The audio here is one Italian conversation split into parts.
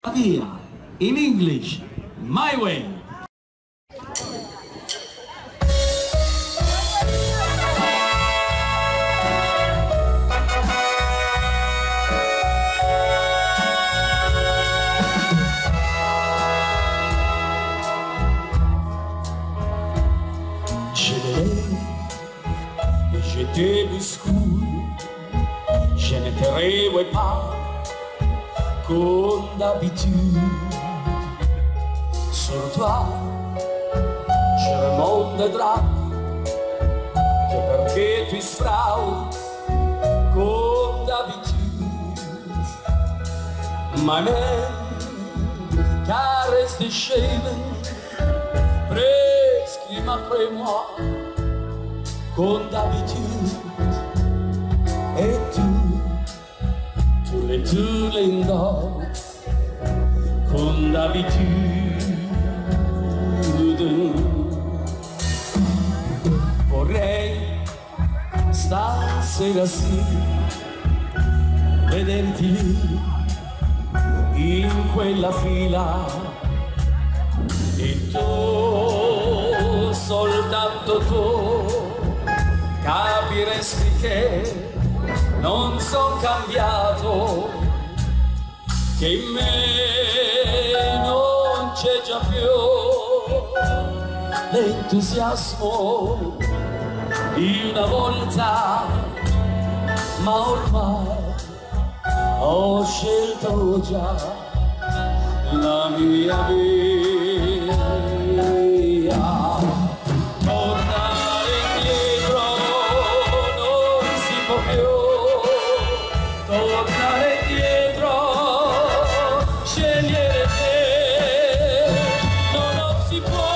Via, in English, my way. J'étais bouscul, je ne te revois pas comme d'habitude. Sur toi, je remonte de drap, que perché tu sfrau comme d'habitude. Ma main caresse tes cheveux, presque après moi, comme d'habitude. Et tous les noms, comme d'habitude. Vorrei stasera sì vederti in quella fila e tu, soltanto tu, capiresti che non son cambiato, che in me non c'è già più l'entusiasmo di una volta, ma ormai ho scelto già la mia via. Tornare indietro non si può più, tornare indietro, scegliere te, non si può,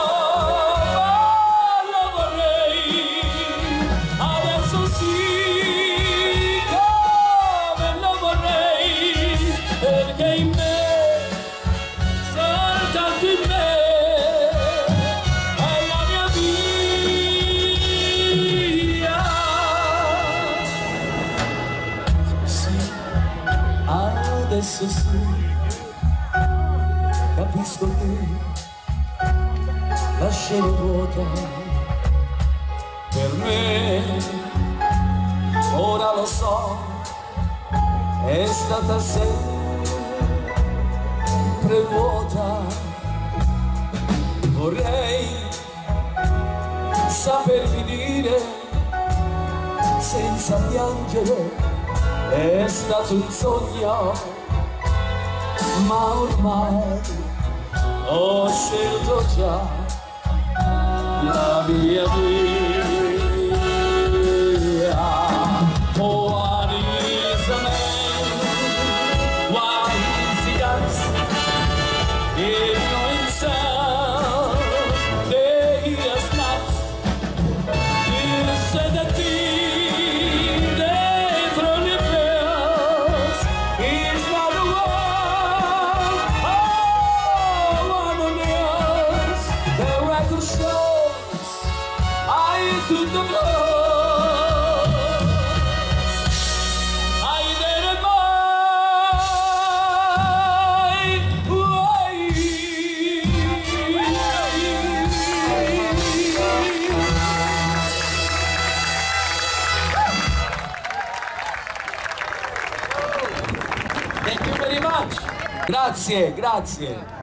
ma lo vorrei, adesso sì, come lo vorrei, perché in me, soltanto in me, adesso sì, capisco che la scena è vuota per me, ora lo so, è stata sempre vuota. Vorrei sapervi dire senza piangere, è stato un sogno, ma ormai ho scelto già la mia via. What is a man? Why is he dance? If no himself, they has not. You said that tutto close, ai delle mai, Thank you very much. Grazie, grazie.